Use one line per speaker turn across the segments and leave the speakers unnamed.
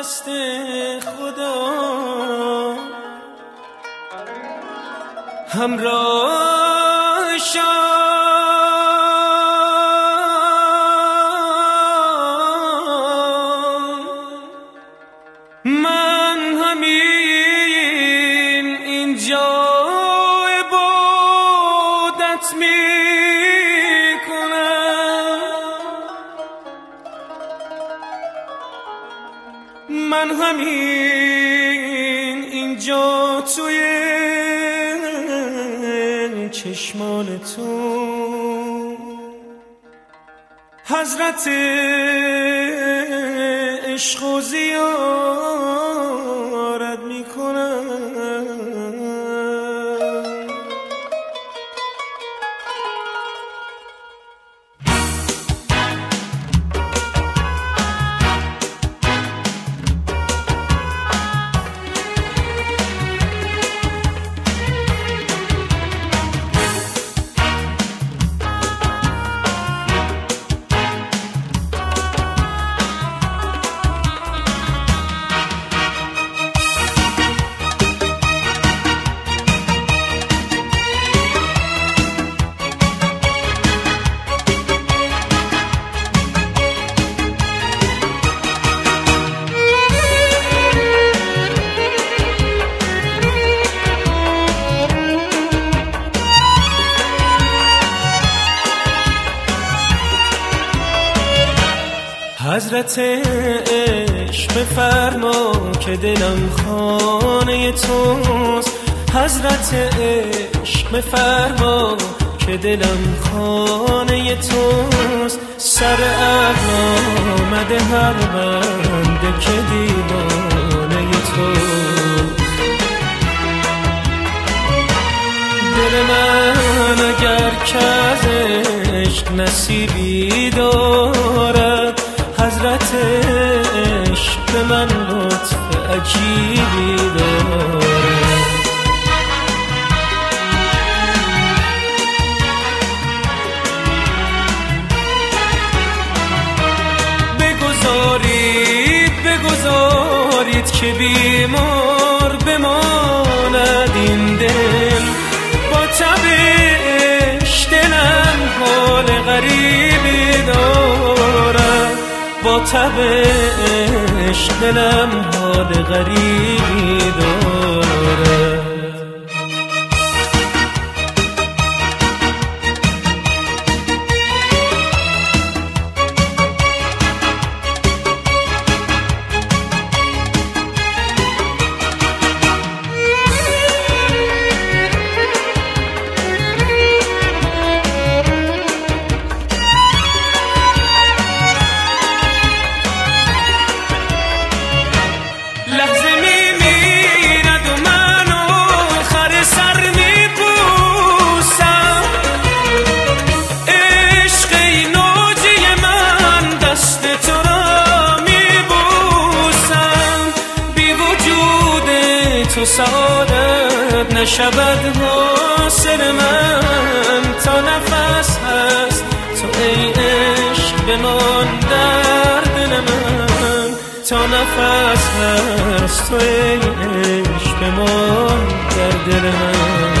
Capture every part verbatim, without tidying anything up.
دست خدا همراه شام. من همین اینجا عبادت میکنم، من همین اینجا توی چشمان تو حضرت عشق و زیارت میکنم. حضرت عشق بفرما که دلم خانه توست، حضرت عشق بفرما که دلم خانه توست. سر عقل آمده هر بنده که دیوانه توست. دل من اگر که از عشق نصیبی دارد، حضرت عشق به من لطف عجیبی دارد. بگذارید بگذارید که بیمار بماند این دل، با تبش دلم حال غریبی دارد، با تبش دلم حال غریبی دارد. تو سعادت نشود حاصل من، تا نفس هست تو ای عشق بمان در دل من، تا نفس هست تو ای عشق بمان در دل من.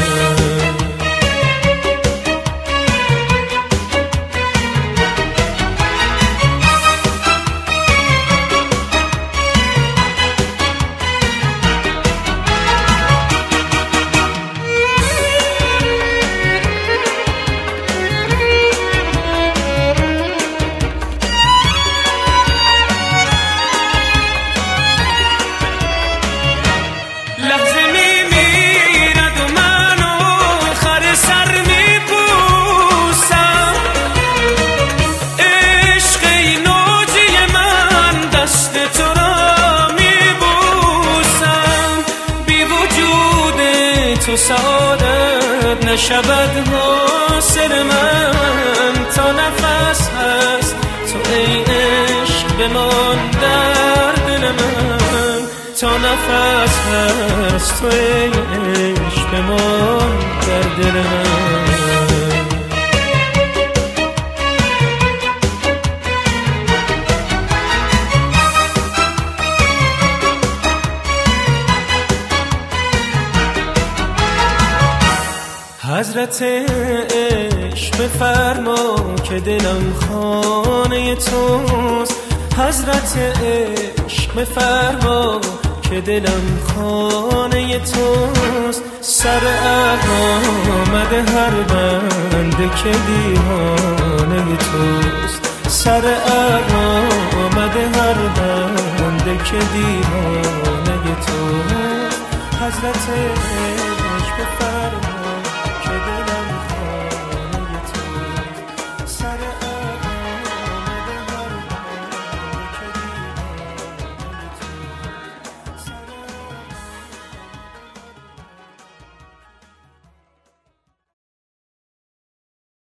تو سعادت نشود حاصل من، تا نفس هست تو ای عشق بمان در دل من، تا نفس هست تو ای عشق بمان در دل من. حضرت عشق بفرما که دلم خانه توست. حضرت عشق بفرما که دلم خانه توست. سر آمده هر بنده که دیوانه توست. سر آمده هر بنده که دیوانه توست. حضرت عشق بفرما